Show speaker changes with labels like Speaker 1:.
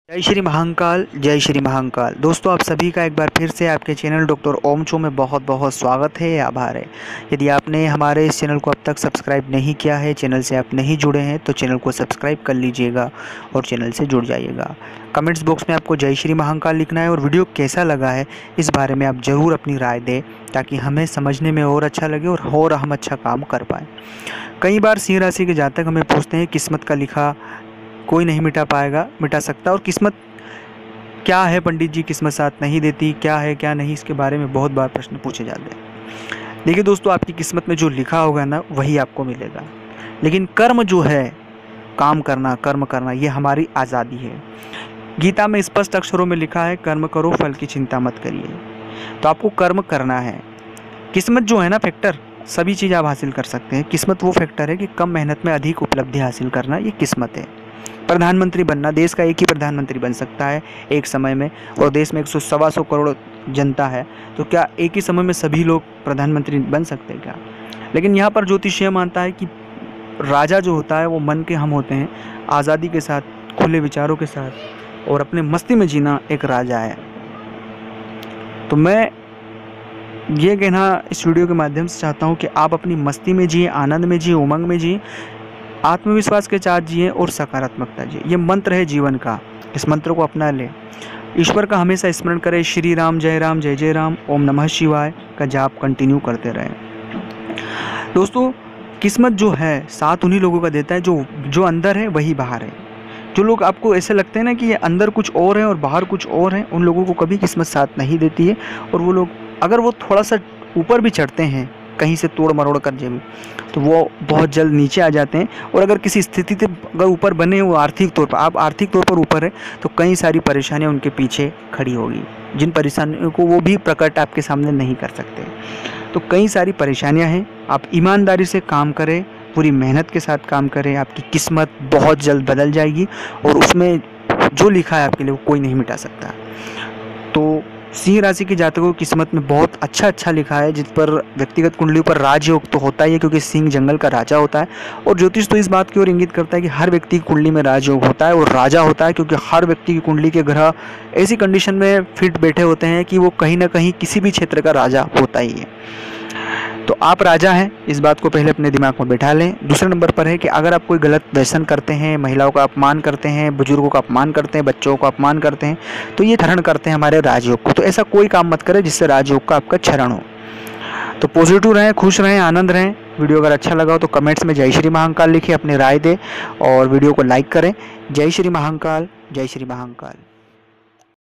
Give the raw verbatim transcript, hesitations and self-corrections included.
Speaker 1: जय श्री महाकाल, जय श्री महाकाल। दोस्तों, आप सभी का एक बार फिर से आपके चैनल डॉक्टर ओम चो में बहुत बहुत स्वागत है, आभार है। यदि आपने हमारे इस चैनल को अब तक सब्सक्राइब नहीं किया है, चैनल से आप नहीं जुड़े हैं, तो चैनल को सब्सक्राइब कर लीजिएगा और चैनल से जुड़ जाइएगा। कमेंट्स बॉक्स में आपको जय श्री महाकाल लिखना है और वीडियो कैसा लगा है इस बारे में आप ज़रूर अपनी राय दें, ताकि हमें समझने में और अच्छा लगे और और हम अच्छा काम कर पाएँ। कई बार सिंह राशि के जातक हमें पूछते हैं, किस्मत का लिखा कोई नहीं मिटा पाएगा, मिटा सकता, और किस्मत क्या है पंडित जी, किस्मत साथ नहीं देती, क्या है क्या नहीं, इसके बारे में बहुत बार प्रश्न पूछे जाते हैं। देखिए दोस्तों, आपकी किस्मत में जो लिखा होगा ना वही आपको मिलेगा, लेकिन कर्म जो है, काम करना, कर्म करना, ये हमारी आज़ादी है। गीता में स्पष्ट अक्षरों में लिखा है, कर्म करो फल की चिंता मत करिए। तो आपको कर्म करना है। किस्मत जो है ना फैक्टर, सभी चीज़ आप हासिल कर सकते हैं। किस्मत वो फैक्टर है कि कम मेहनत में अधिक उपलब्धि हासिल करना, ये किस्मत है। प्रधानमंत्री बनना, देश का एक ही प्रधानमंत्री बन सकता है एक समय में, और देश में एक सौ सवा सौ करोड़ जनता है, तो क्या एक ही समय में सभी लोग प्रधानमंत्री बन सकते हैं क्या? लेकिन यहाँ पर ज्योतिषीय मानता है कि राजा जो होता है वो मन के हम होते हैं, आज़ादी के साथ, खुले विचारों के साथ, और अपने मस्ती में जीना एक राजा है। तो मैं ये कहना इस वीडियो के माध्यम से चाहता हूँ कि आप अपनी मस्ती में जिए, आनंद में जिए, उमंग में जिए, आत्मविश्वास के साथ जिए और सकारात्मकता जिए। ये मंत्र है जीवन का, इस मंत्र को अपना लें। ईश्वर का हमेशा स्मरण करें। श्री राम, जय राम, जय जय राम, ओम नमः शिवाय का जाप कंटिन्यू करते रहें। दोस्तों, किस्मत जो है साथ उन्हीं लोगों का देता है जो जो अंदर है वही बाहर है। जो लोग आपको ऐसे लगते हैं ना कि ये अंदर कुछ और है और बाहर कुछ और है, उन लोगों को कभी किस्मत साथ नहीं देती है। और वो लोग अगर वो थोड़ा सा ऊपर भी चढ़ते हैं, कहीं से तोड़ मरोड़ कर जब, तो वो बहुत जल्द नीचे आ जाते हैं। और अगर किसी स्थिति से अगर ऊपर बने, वो आर्थिक तौर पर, आप आर्थिक तौर पर ऊपर है, तो कई सारी परेशानियां उनके पीछे खड़ी होगी, जिन परेशानियों को वो भी प्रकट आपके सामने नहीं कर सकते। तो कई सारी परेशानियां हैं। आप ईमानदारी से काम करें, पूरी मेहनत के साथ काम करें, आपकी किस्मत बहुत जल्द बदल जाएगी, और उसमें जो लिखा है आपके लिए वो कोई नहीं मिटा सकता। तो सिंह राशि के जातकों की किस्मत में बहुत अच्छा अच्छा लिखा है, जिस पर व्यक्तिगत कुंडली पर राजयोग तो होता ही है, क्योंकि सिंह जंगल का राजा होता है। और ज्योतिष तो इस बात की ओर इंगित करता है कि हर व्यक्ति की कुंडली में राजयोग होता है और राजा होता है, क्योंकि हर व्यक्ति की कुंडली के ग्रह ऐसी कंडीशन में फिट बैठे होते हैं कि वो कहीं ना कहीं किसी भी क्षेत्र का राजा होता ही है। तो आप राजा हैं, इस बात को पहले अपने दिमाग में बैठा लें। दूसरे नंबर पर है कि अगर आप कोई गलत व्यसन करते हैं, महिलाओं का अपमान करते हैं, बुजुर्गों का अपमान करते हैं, बच्चों का अपमान करते हैं, तो ये क्षरण करते हैं हमारे राजयोग को। तो ऐसा कोई काम मत करें जिससे राजयोग का आपका क्षरण हो। तो पॉजिटिव रहें, खुश रहें, आनंद रहें। वीडियो अगर अच्छा लगा हो तो कमेंट्स में जय श्री महाकाल लिखिए, अपनी राय दें और वीडियो को लाइक करें। जय श्री महाकाल, जय श्री महाकाल।